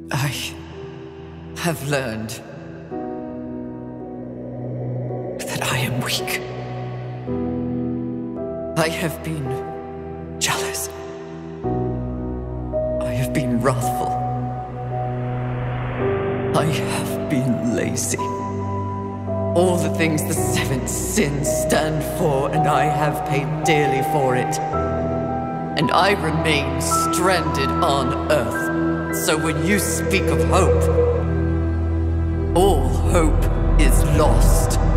I have learned that I am weak. I have been jealous. I have been wrathful. I have been lazy. All the things the seven sins stand for, and I have paid dearly for it. And I remain stranded on Earth. So when you speak of hope, all hope is lost.